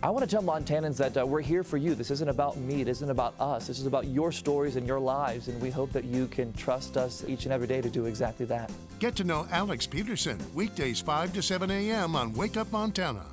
I want to tell Montanans that we're here for you. This isn't about me. It isn't about us. This is about your stories and your lives, and we hope that you can trust us each and every day to do exactly that. Get to know Alex Peterson, weekdays 5 to 7 a.m. on Wake Up Montana.